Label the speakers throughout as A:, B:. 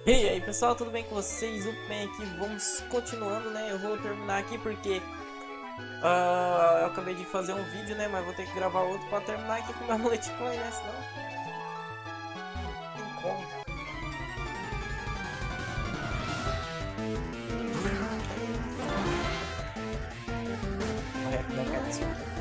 A: E aí pessoal, tudo bem com vocês? O bem aqui, vamos continuando, né? Eu vou terminar aqui porque eu acabei de fazer um vídeo, né? Mas vou ter que gravar outro pra terminar aqui com meu Multicoin, né? Senão não tem como. Morrer aqui da cara disso aqui.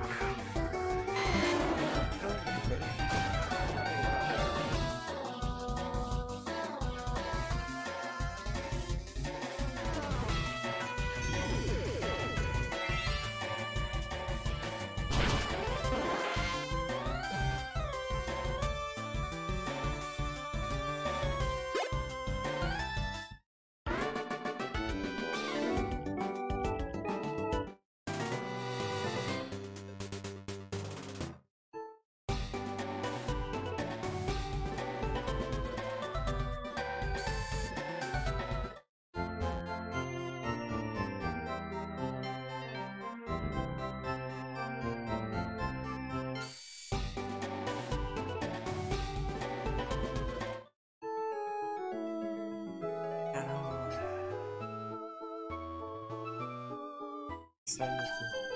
A: Caramba, saiu aqui.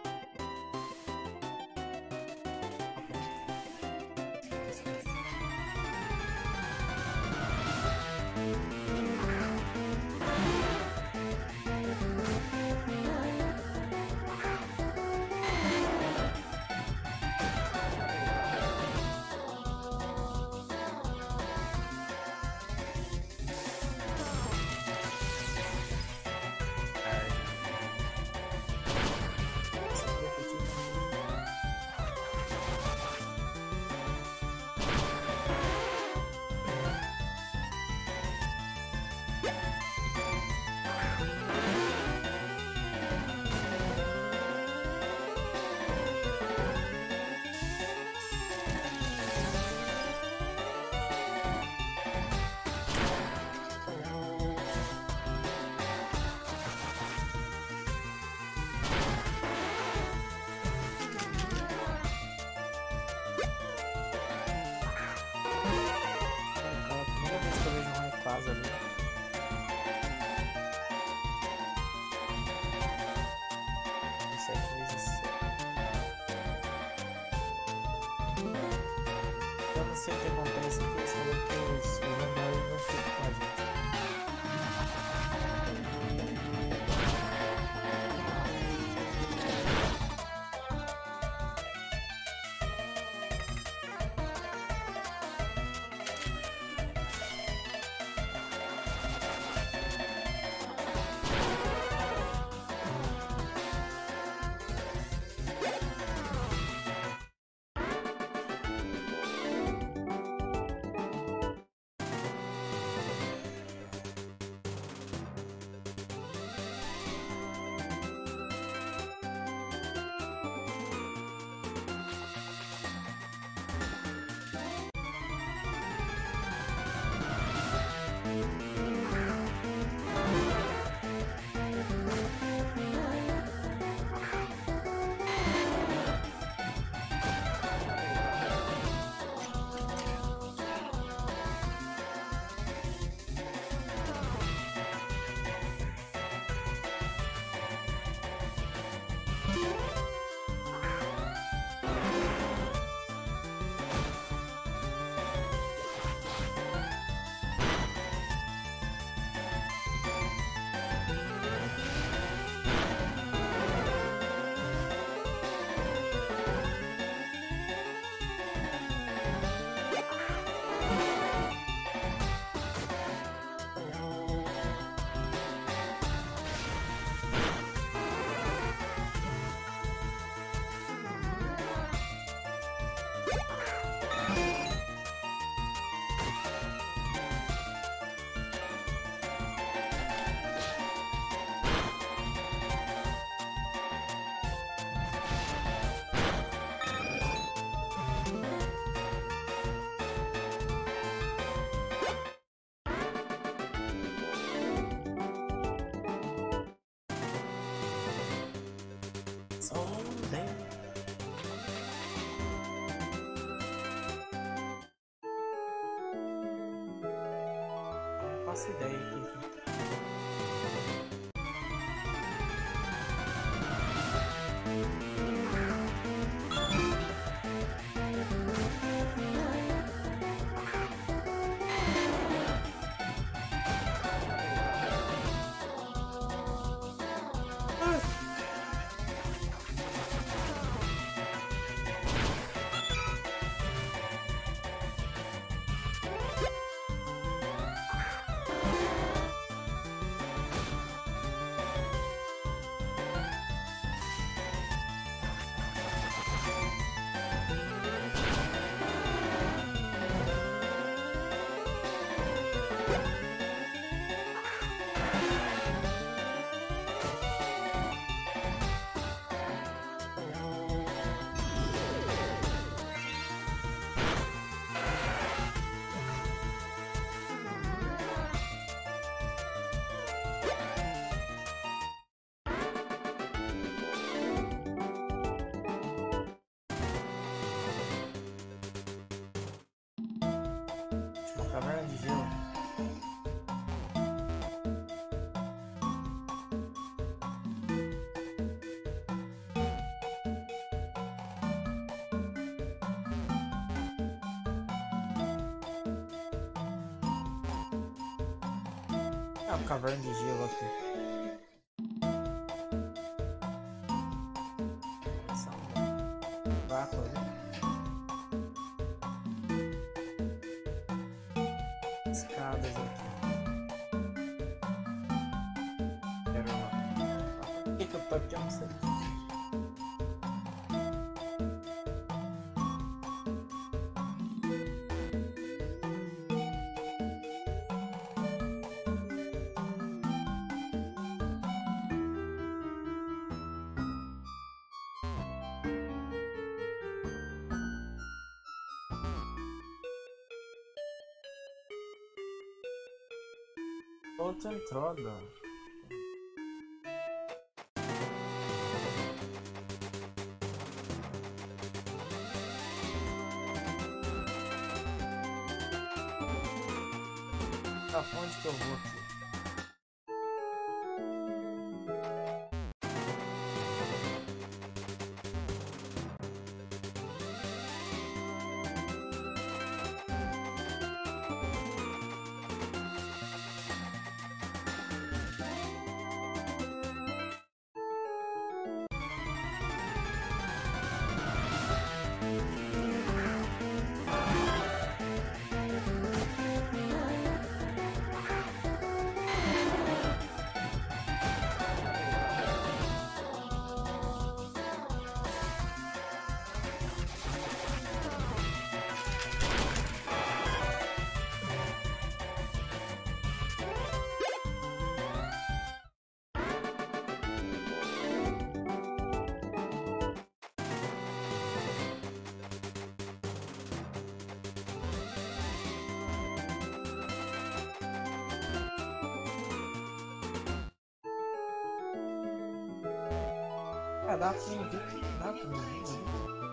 A: Cara, a primeira vez que eu vejo um Rayquaza ali. 7 vezes 7. Eu não sei o que acontece aqui, eles falaram que os lendários não ficam com a gente. faço ideia aqui. Caverna de gelo. É uma caverna de gelo aqui. Essa vaca ali. Escadas aqui. Quero lá. Por que eu tô aqui? Eu não sei. Outra entrada. Tá, pra onde que eu vou aqui? Ah, dá pra mim ver. Dá pra mim ver.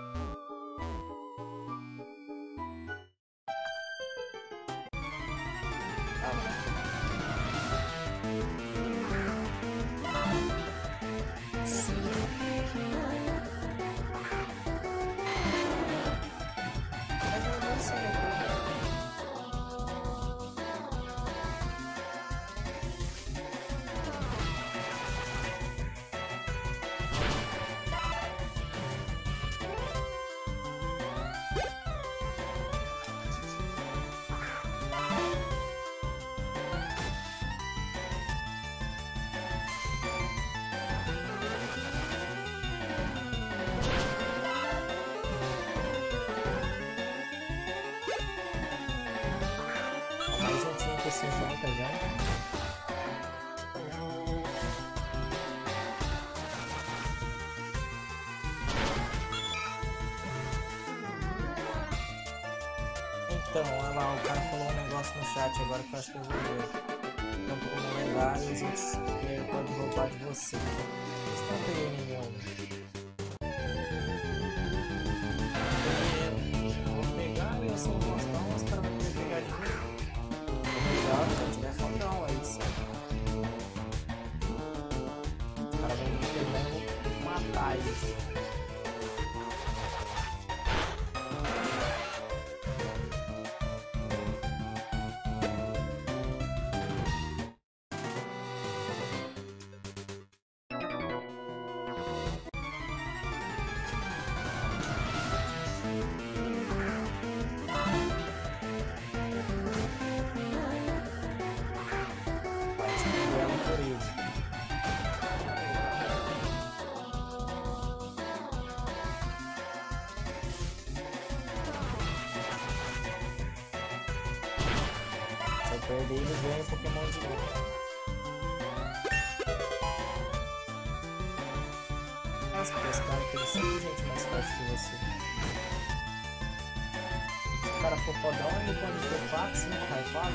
A: Mas eu não sei aqui. Mais um time com 50 já. Então, olha lá, o cara falou um negócio no chat agora que eu acho que eu vou ver. Então, como lendário, os outros podem roubar de você. Mas não peguei nenhum. Eu vou pegar e assim mostrar, os caras vão querer pegar de mim. Vou pegar, se eu tiver falando. perder ele ganha Pokémon de novo. Nossa, porque esse cara tem sempre gente mais forte que você. Se o cara for fodão, ele pode ter 4, 5 Raikwado.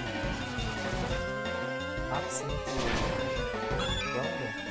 A: 4, 5 Bronga.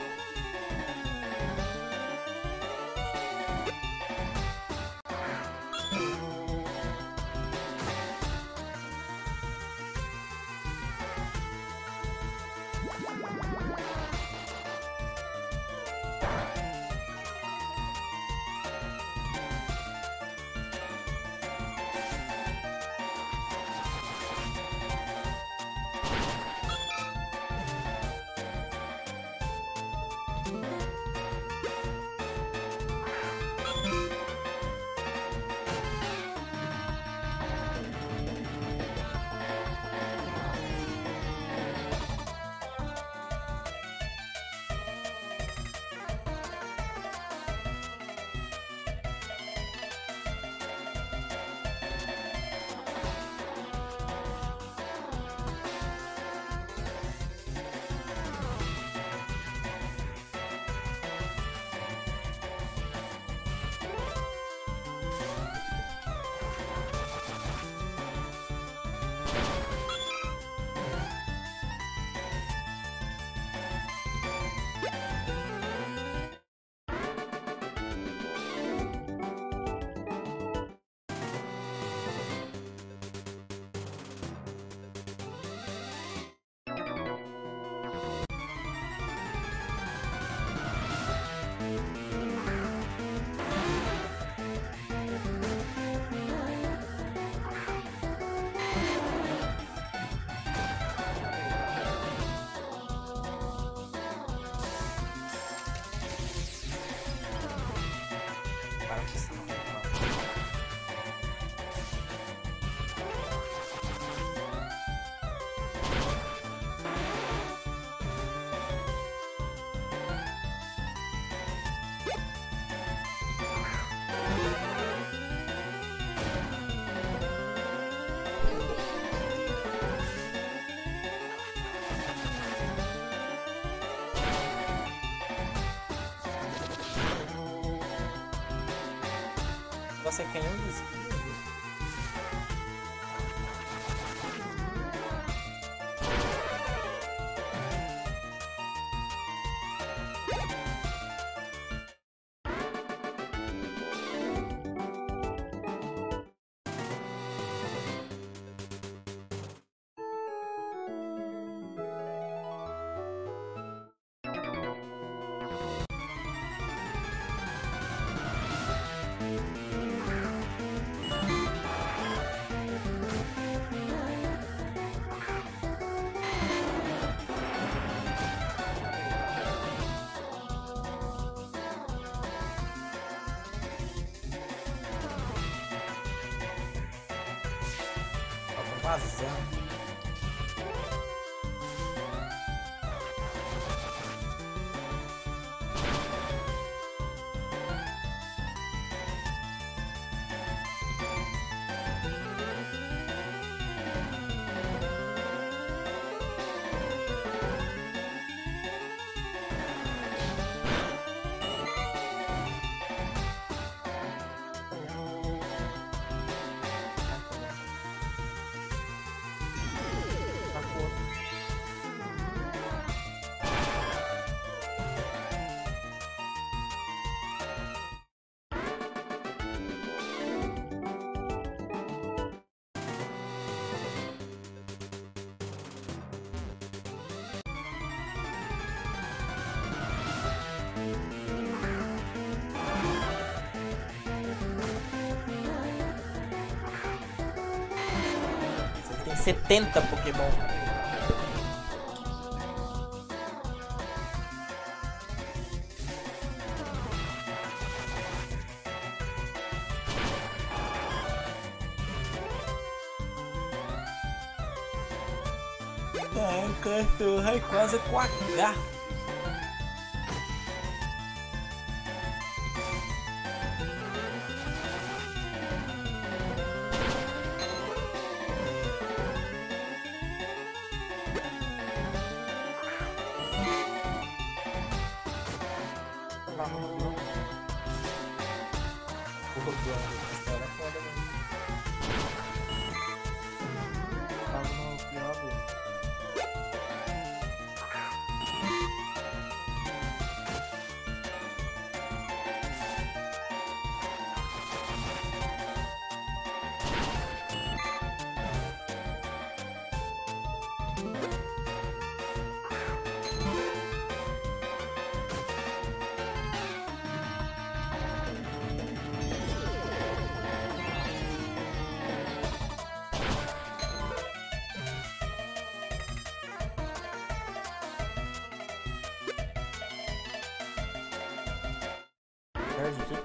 A: Você é canhão de espinho? Vazando. Tem 70 Pokémon. Ah, o Rayquaza com H. Nerd aqui.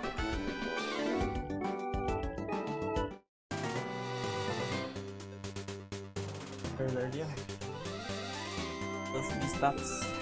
A: Nerd ali, ó. Lance de status.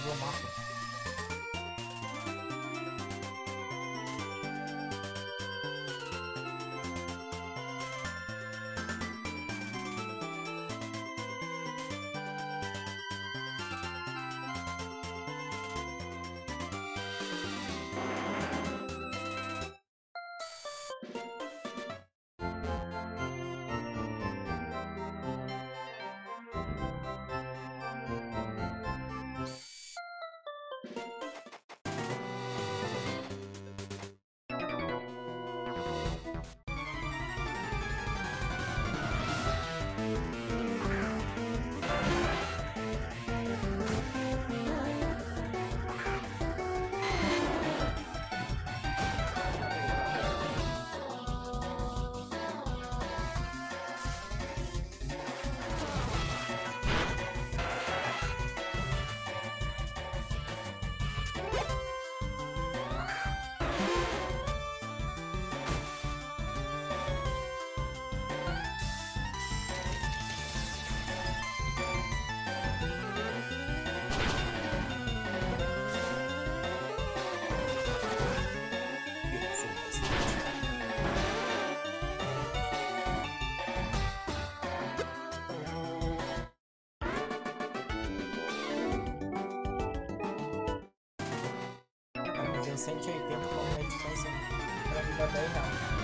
A: ver o mapa. Deu 180 km de distância pra me dar 10 reais.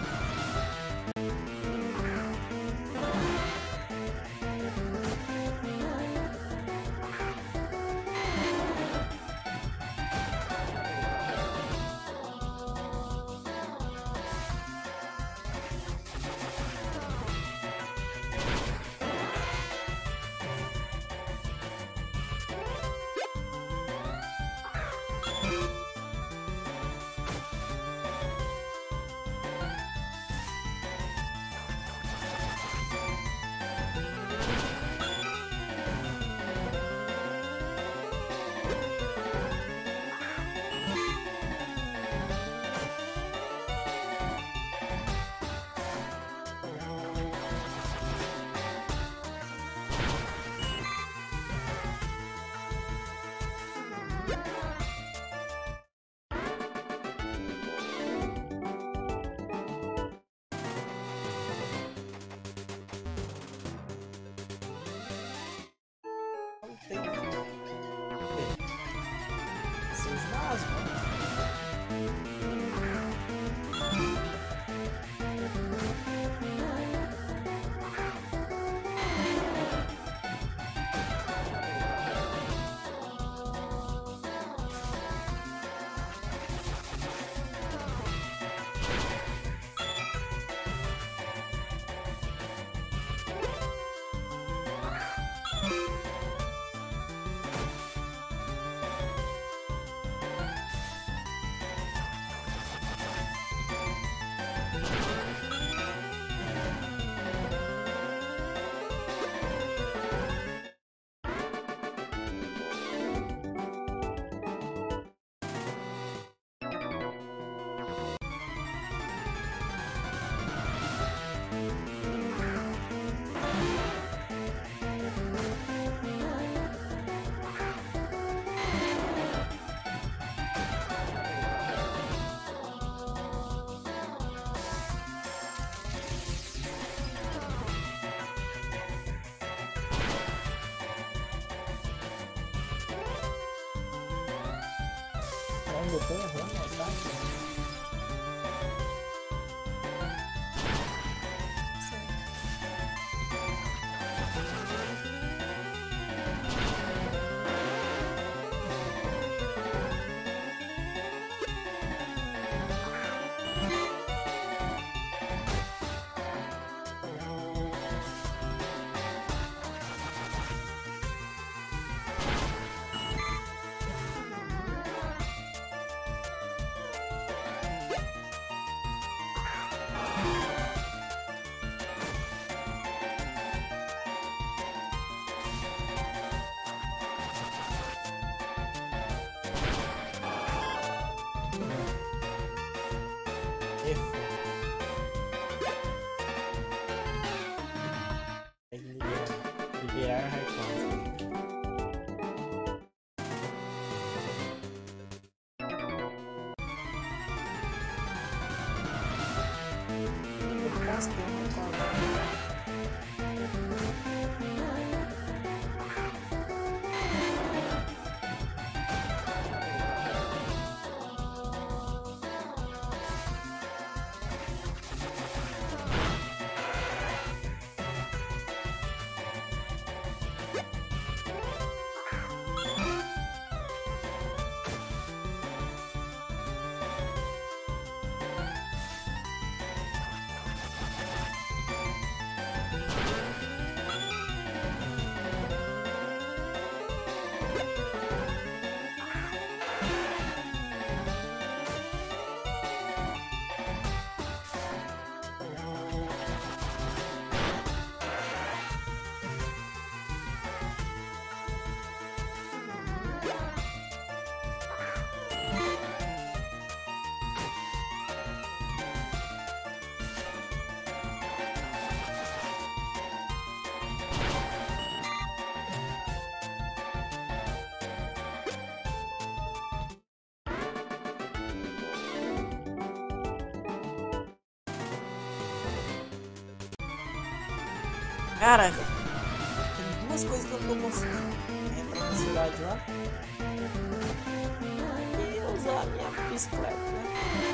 A: Seus nasmos. Eu tô errando, tá? Liberar Rayquaza. Cara, tem duas coisas que eu não tô conseguindo. Entrar na cidade lá e usar a minha bicicleta, né?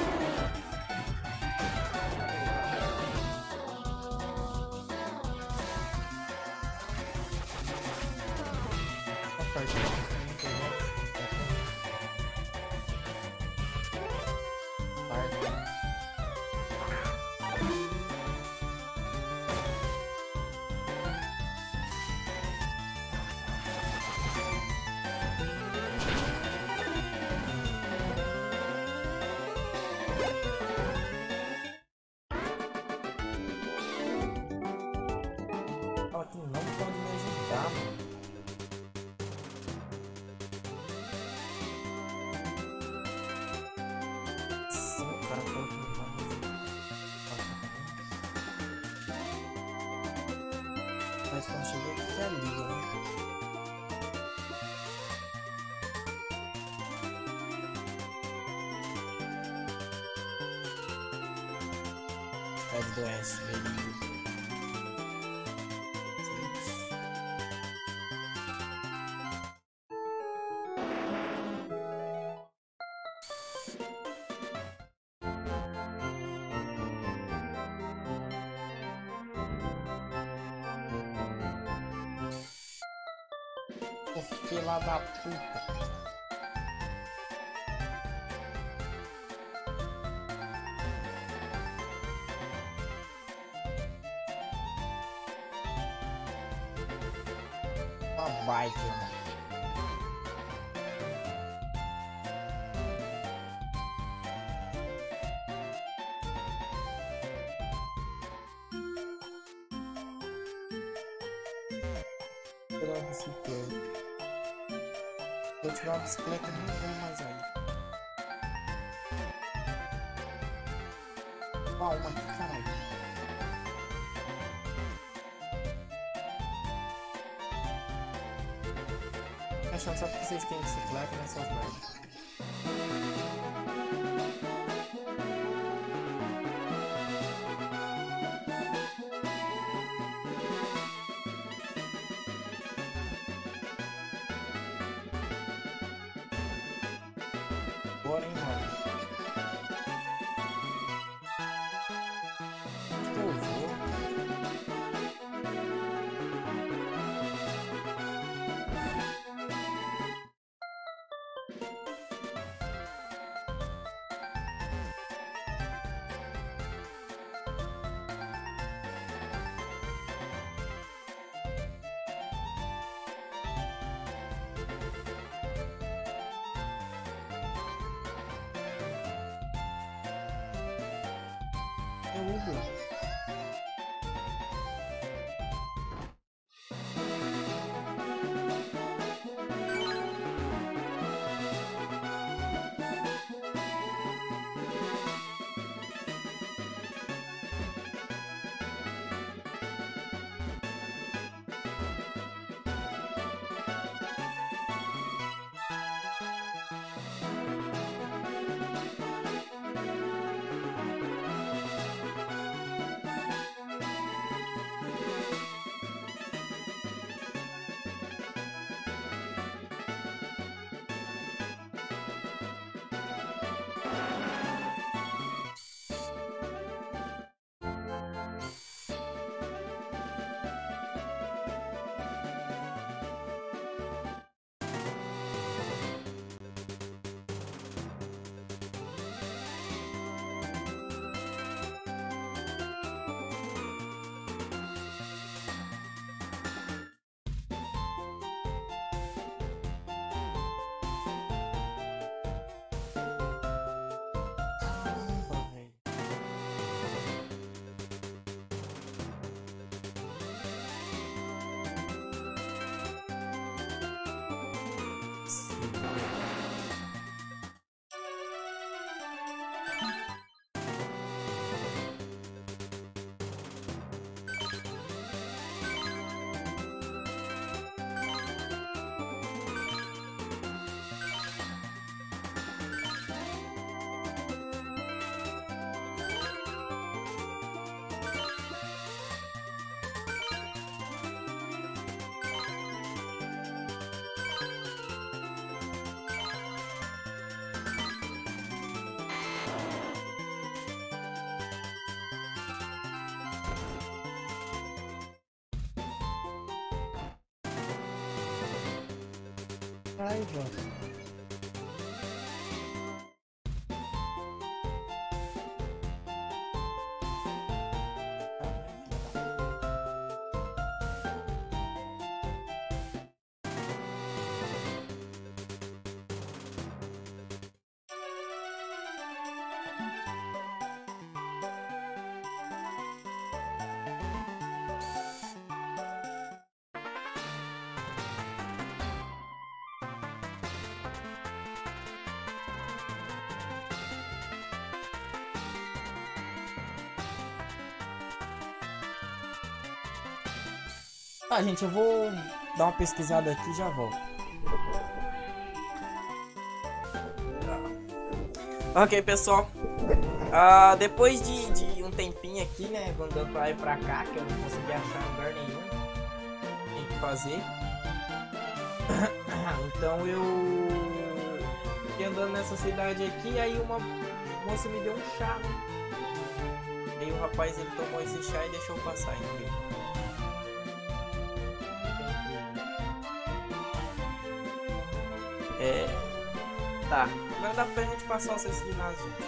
A: Fala que não pode me ajudar, mano. Sim, o cara falou que não vai me ajudar. Mas quando cheguei aqui é liga, né? Cidade do Oeste, ele... Ô fila da puta. Uma bike, mano. Pegar uma bicicleta. Se eu tiver uma bicicleta, eu não vou mais aí. Ó, uma aqui, caralho. Achando só porque vocês têm bicicleta, né, seus merda. Bora, hein, mano. Acho que eu vou. Eu vou.
B: raiva.
A: Ah, gente, eu vou dar uma pesquisada aqui e já volto. Ok, pessoal. Depois de um tempinho aqui, né, andando pra lá e pra cá, que eu não consegui achar lugar nenhum, tem que fazer. Então eu fiquei andando nessa cidade aqui, aí uma moça me deu um chá. Aí o rapaz, ele tomou esse chá e deixou eu passar, entendeu? Tá, agora dá pra gente passar o seu ginásio, gente.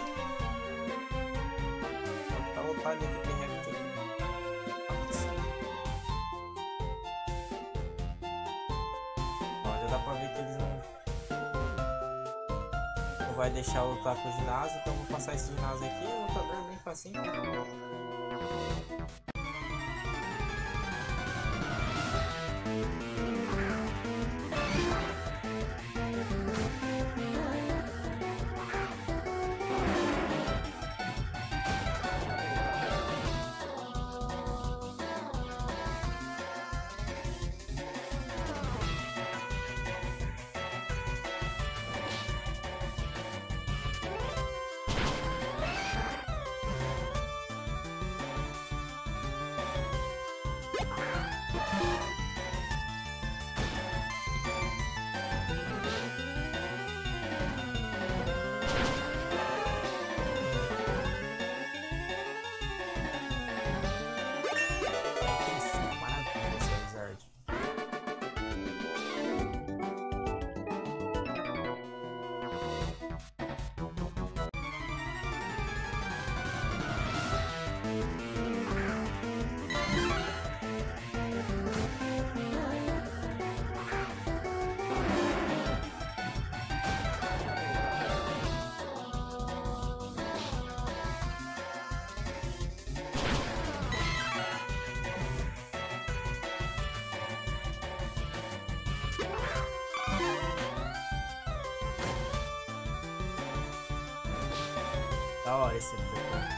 A: Tá lotado de perreco aqui. Ó, já dá pra ver que eles não vai deixar eu lutar com o ginásio, então eu vou passar esse ginásio aqui, o lutador é bem facinho. Da hora esse aqui.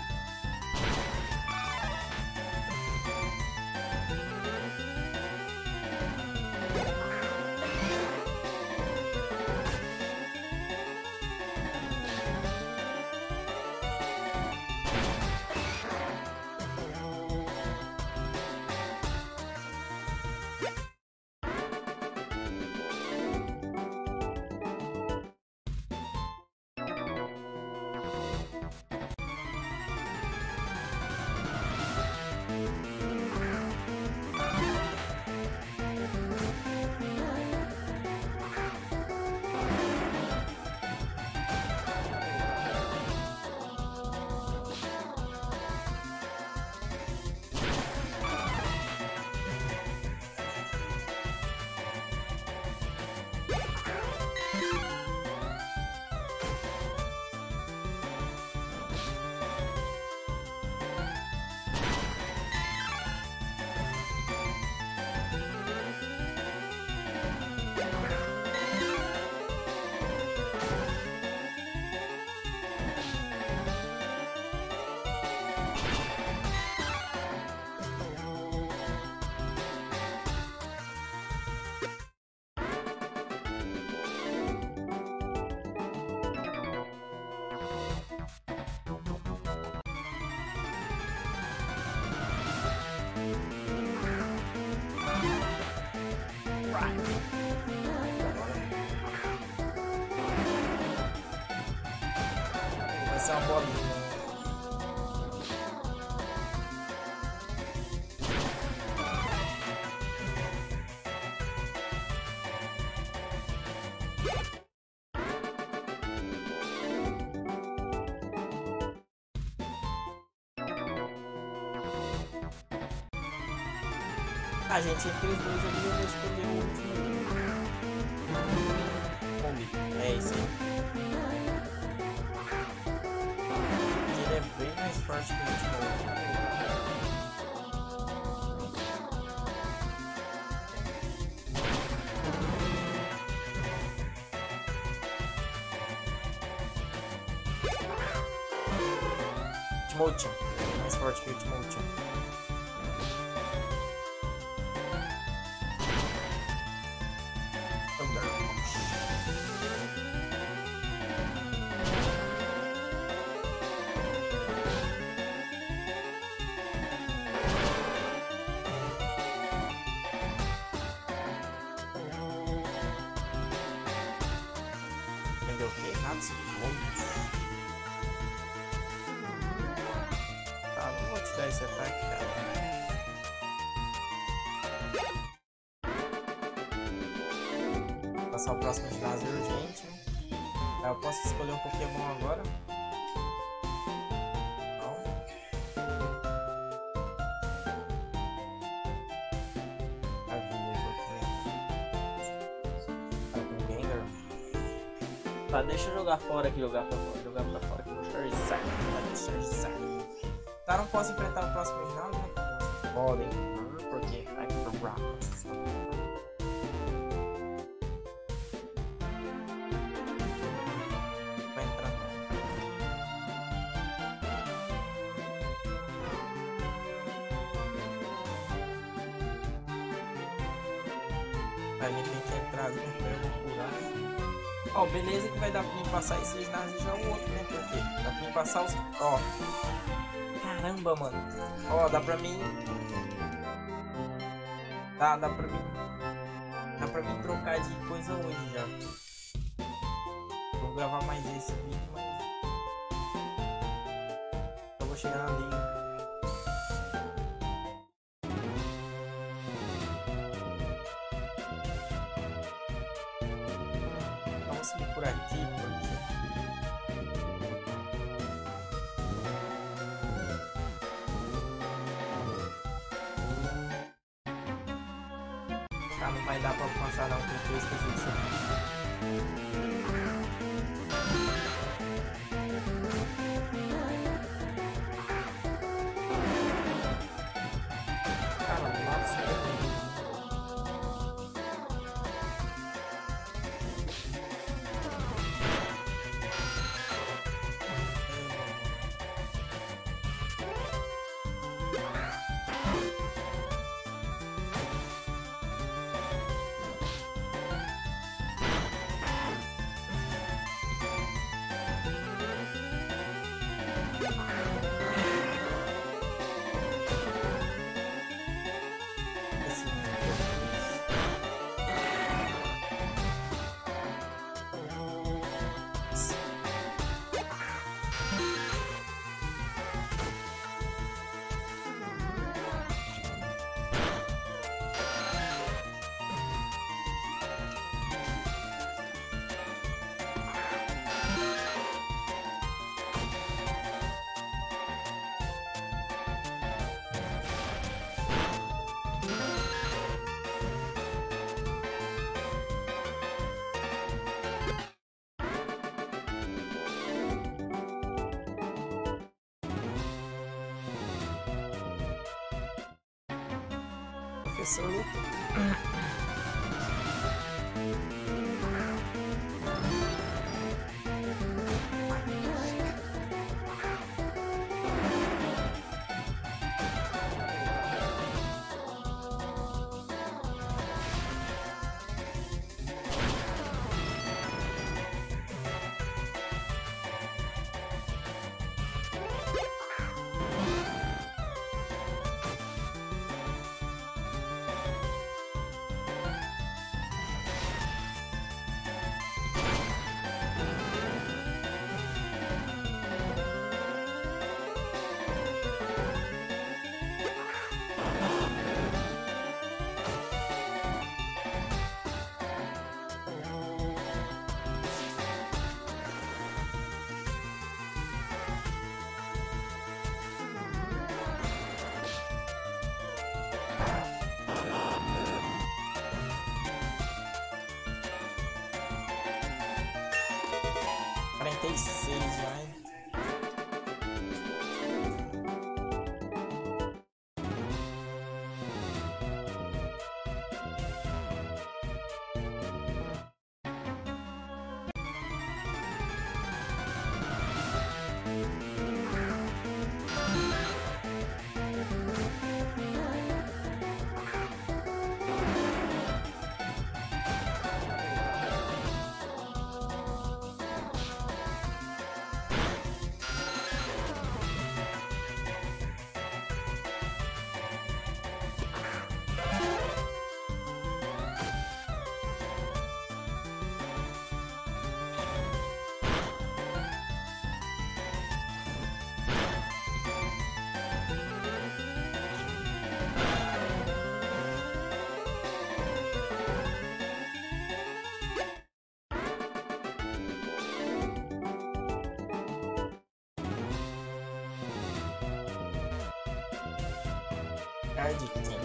A: Vai ser uma bolinha. A gente, entre os dois ali, eu vou escolher o último. Kombi. É esse aí. Ele é bem mais forte que o último. Ultimate. Mais forte que o Ultimate. Entendeu o que? Tá, não vou te dar esse ataque, cara. Passar o próximo ginásio urgente. Aí eu posso escolher um Pokémon agora. Não. Tá com Gengar. Tá, deixa eu jogar fora aqui, jogar pra fora aqui. Charizard. Tá, não posso enfrentar o próximo ginásio, né? Podem, porque aqui pro Bravos. Vai entrar. A gente tem que entrar ali pra eu curar. Ó, beleza que vai dar pra mim passar esse ginásio já o outro, né? Porque dá pra mim passar os... Ó. Caramba, mano. Ó, dá pra mim... Dá pra mim... Dá pra mim trocar de coisa hoje já. Vou gravar mais esse vídeo, mas... Eu vou chegar na liga. Vamos seguir por aqui, porque... Tá, não vai dar pra alcançar não, porque eu esqueci disso aqui. Cara, nossa, Professor Luto. 46 já, hein? Card King.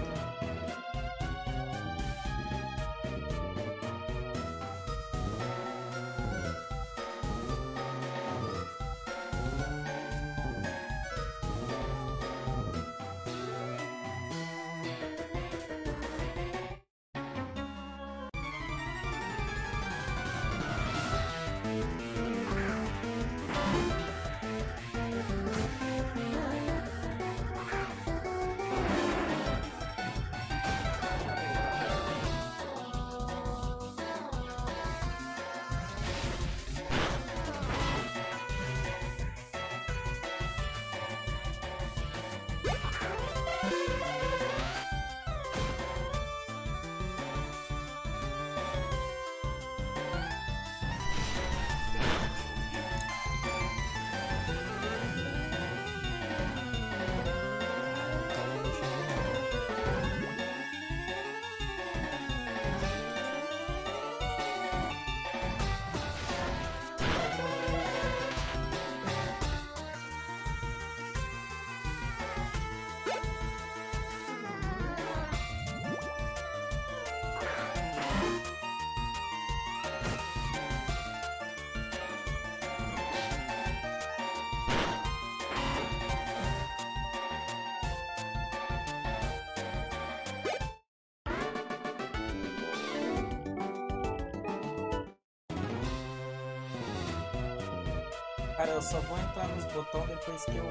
A: Cara, eu só vou entrar nos botões depois que eu...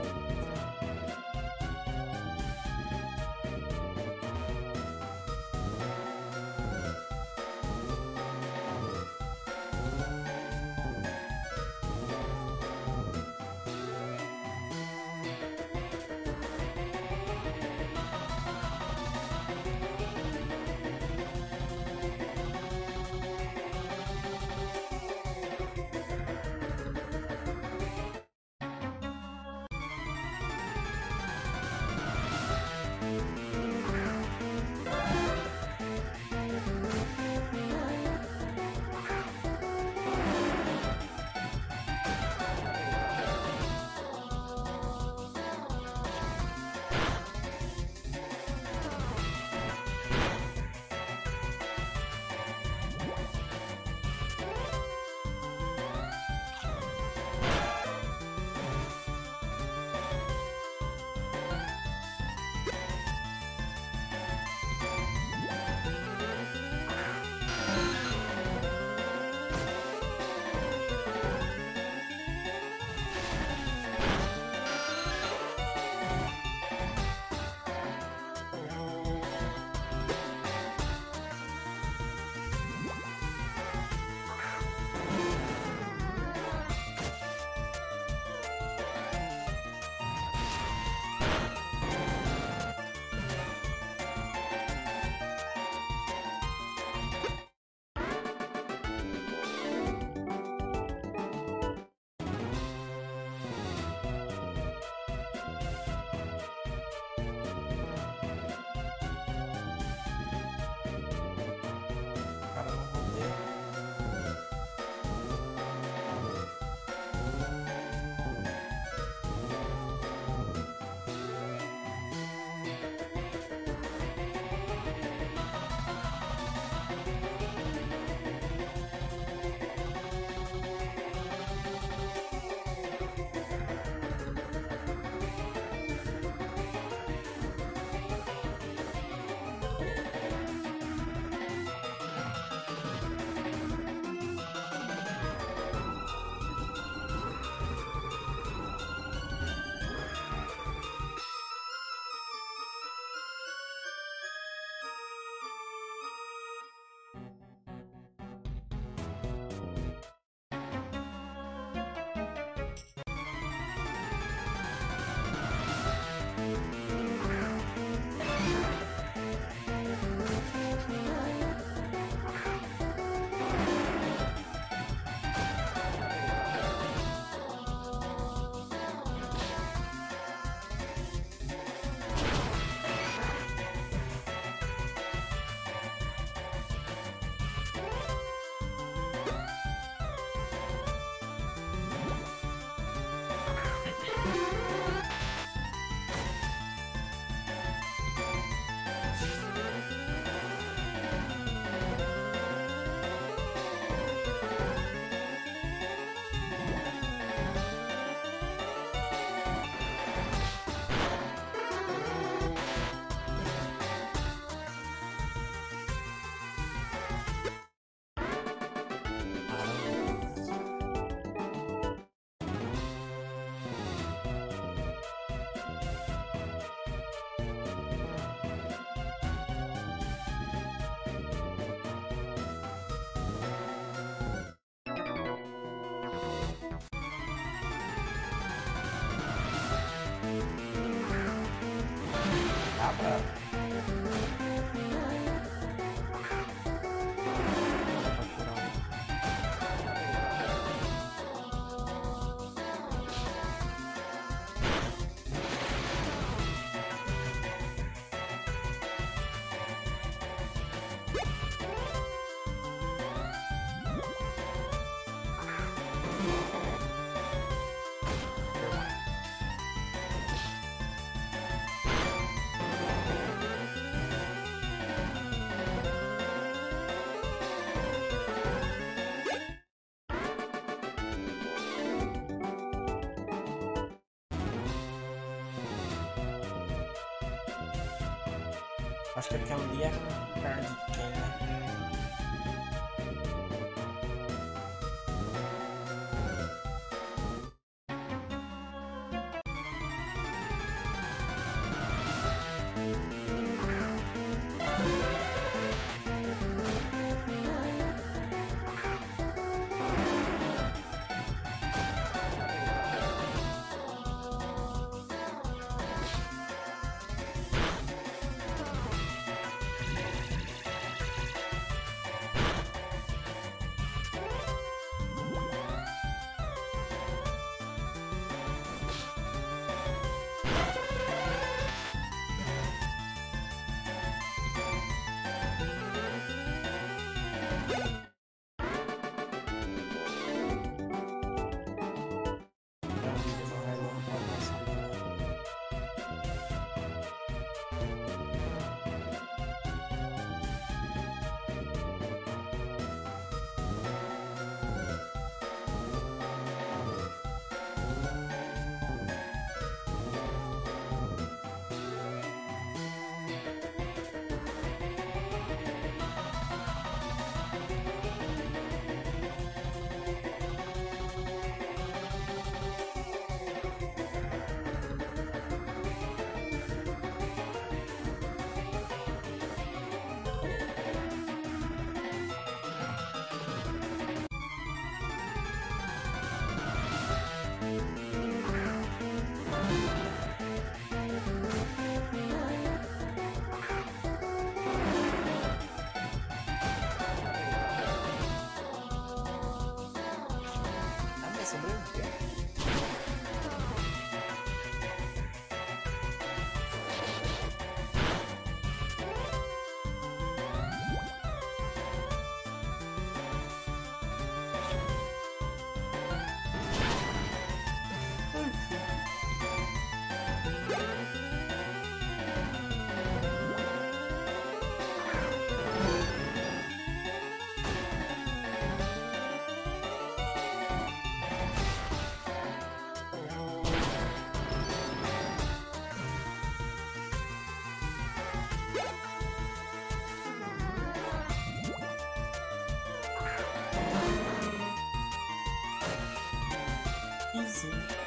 A: Acho que aquela ali é um card que tem, né? Easy.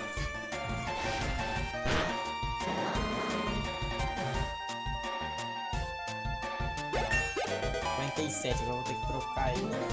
A: Agora vou ter que trocar ele, né?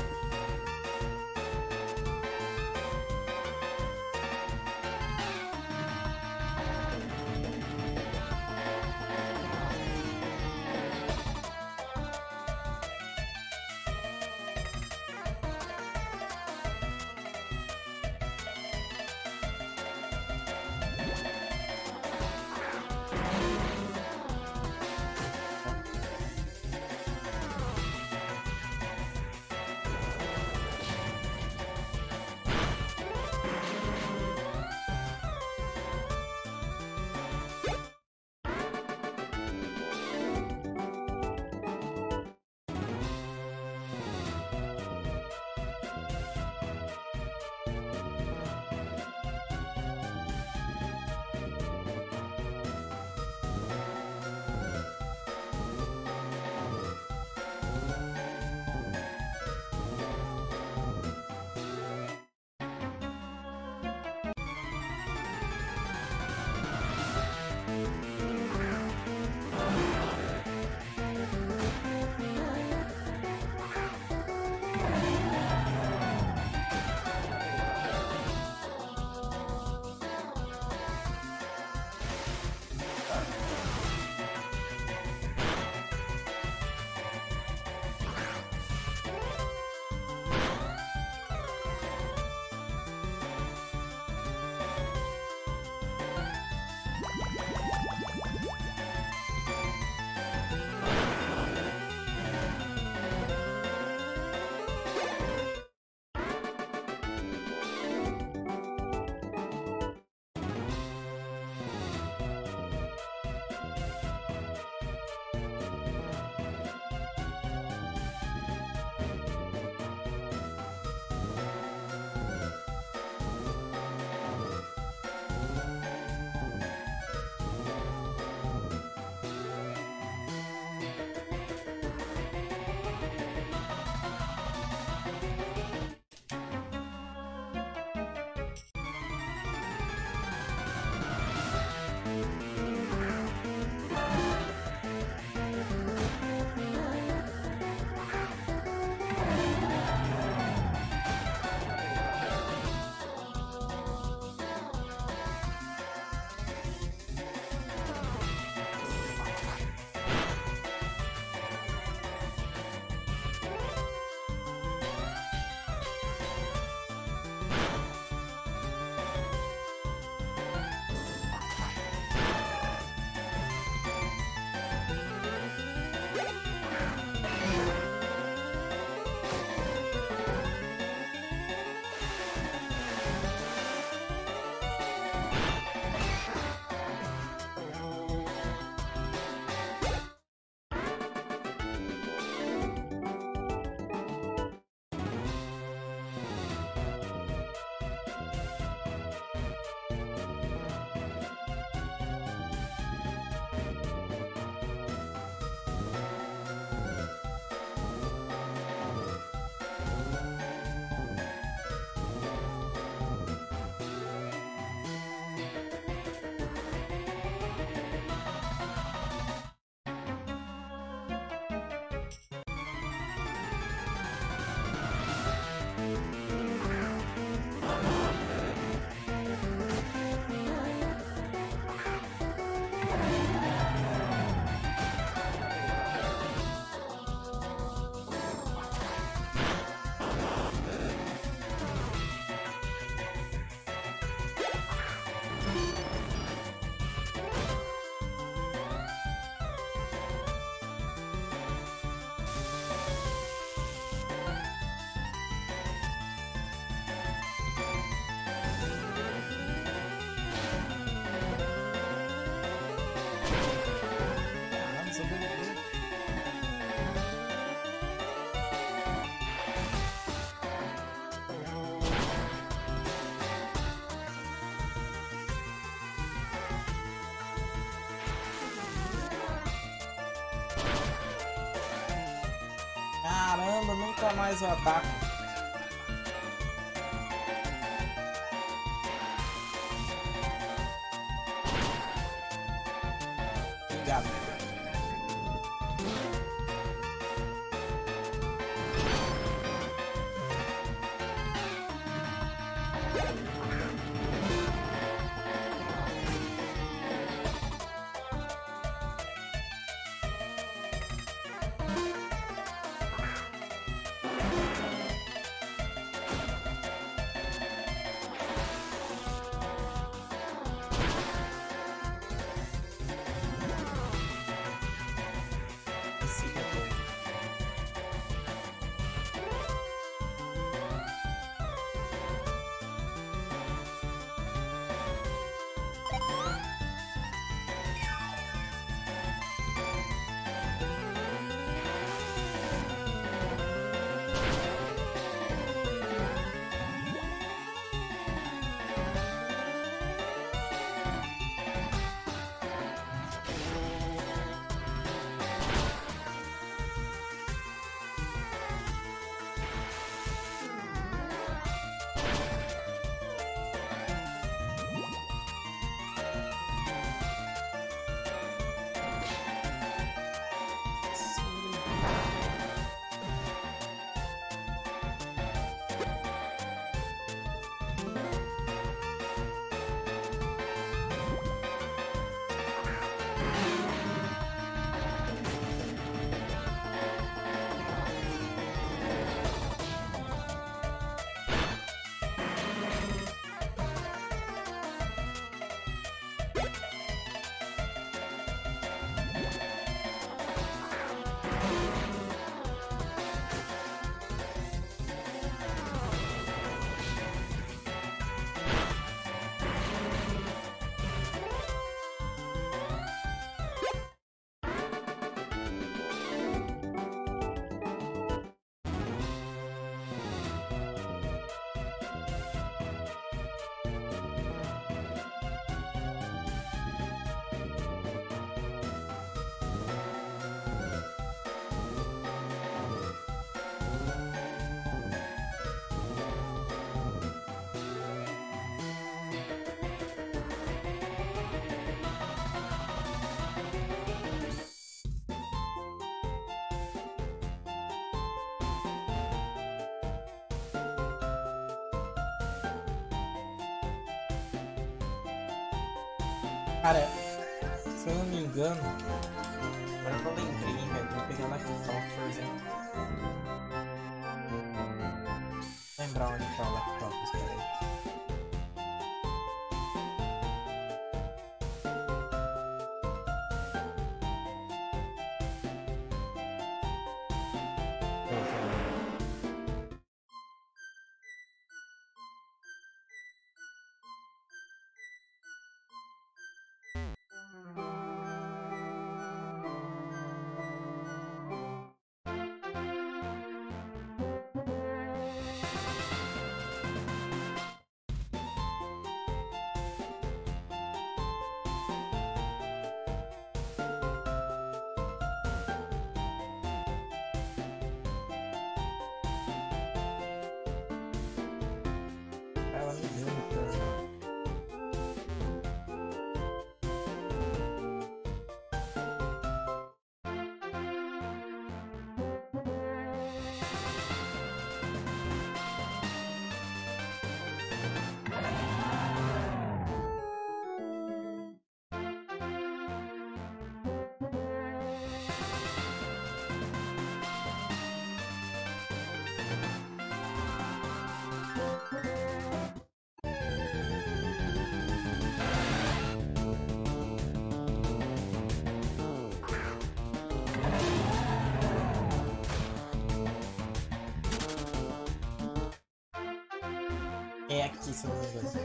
A: Caramba, nunca mais eu ataco. Obrigado. Cara, se eu não me engano, agora que eu lembrei, velho, vou pegar na Lactoffers, hein? Vou lembrar onde tá o Lactoffers, peraí. Ela me deu um turno. É aqui, se eu não me engano.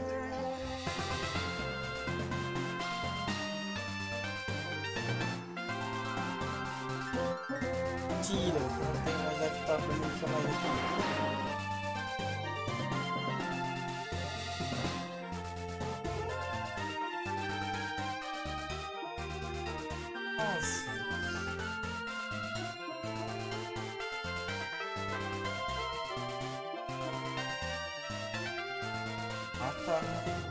A: Tira, não tem mais Lactoffers funcionando aqui. Nossa. tá.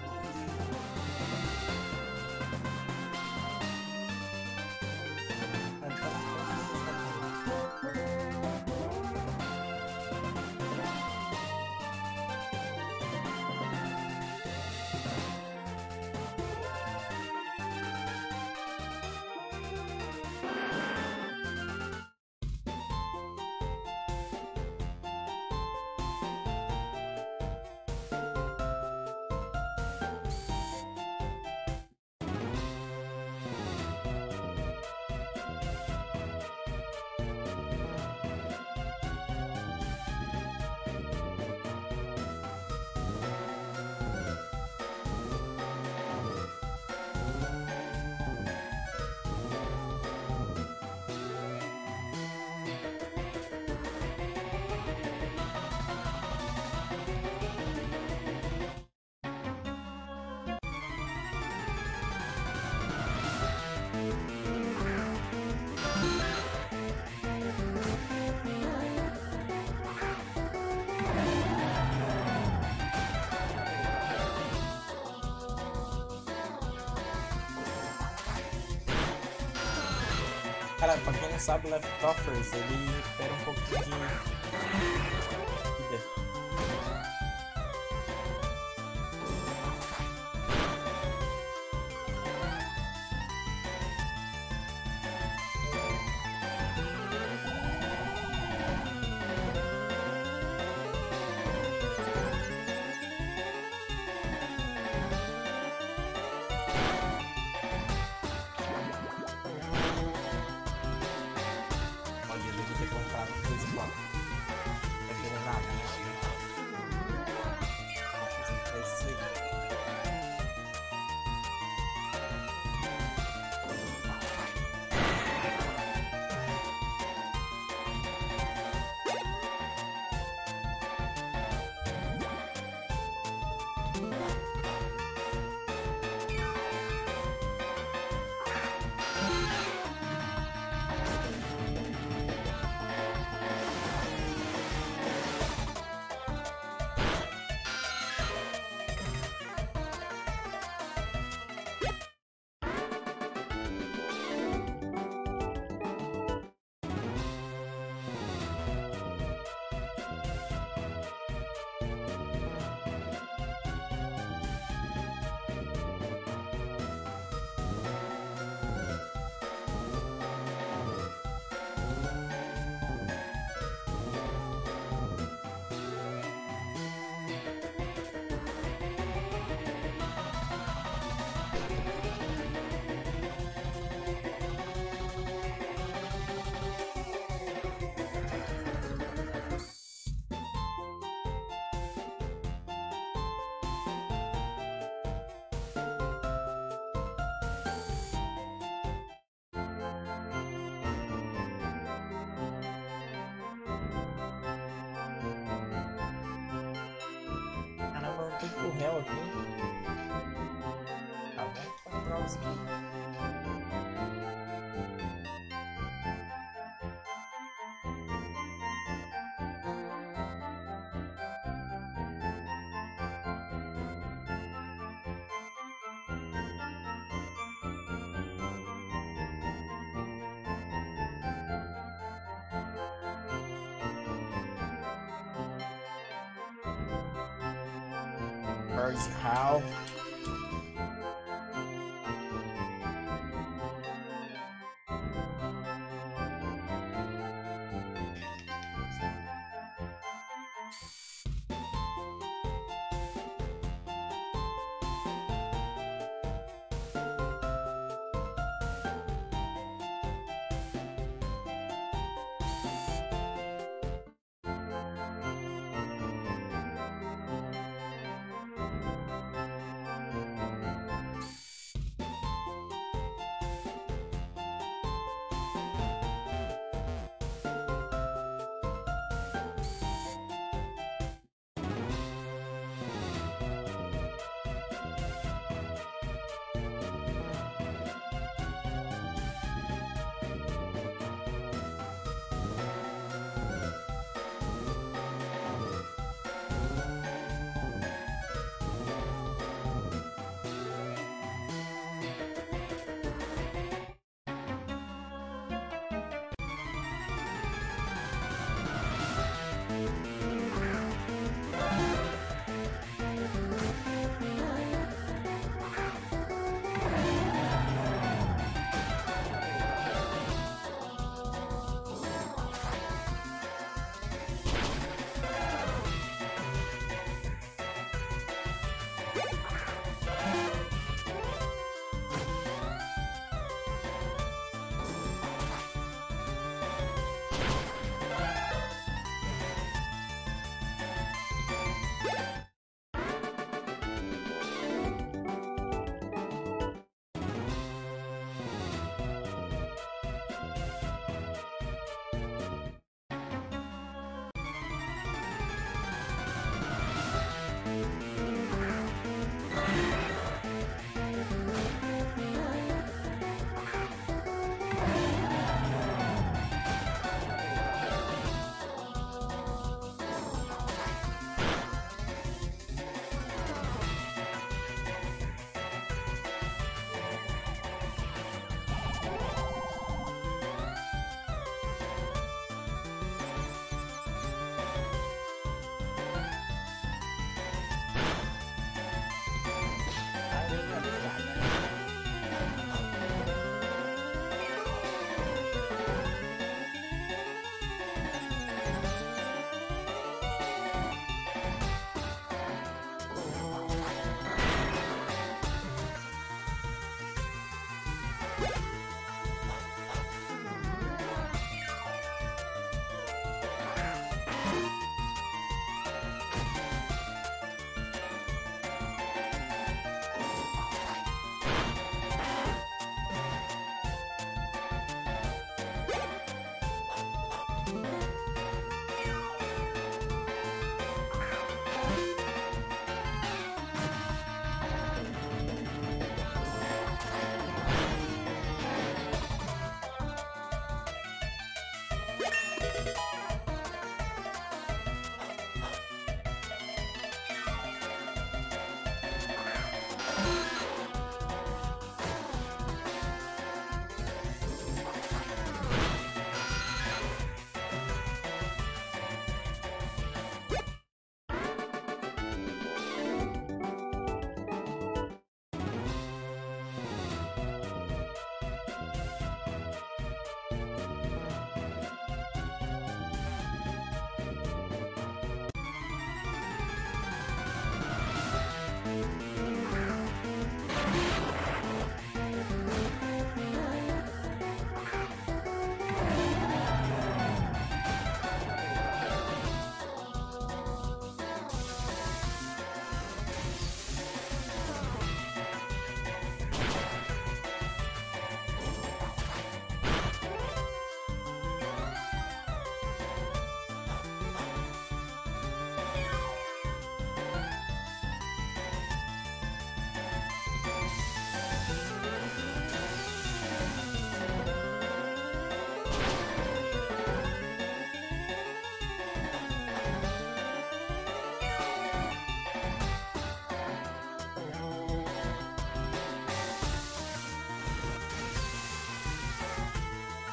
A: Cara, pra quem não sabe, Leftovers, ele pega um pouquinho de vida. Tem que o réu aqui. Tá, vamos comprar os aqui. Birds How.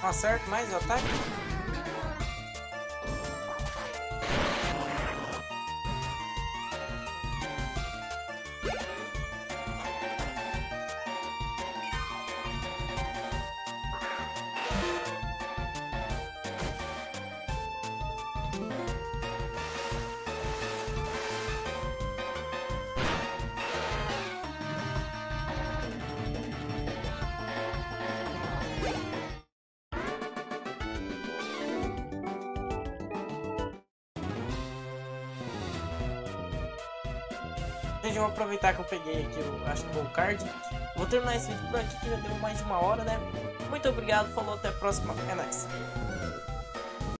A: Não acerto mais o ataque. Gente, eu vou aproveitar que eu peguei aqui, eu acho que o card. Vou terminar esse vídeo por aqui, que já deu mais de 1 hora, né? Muito obrigado, falou, até a próxima, é nóis.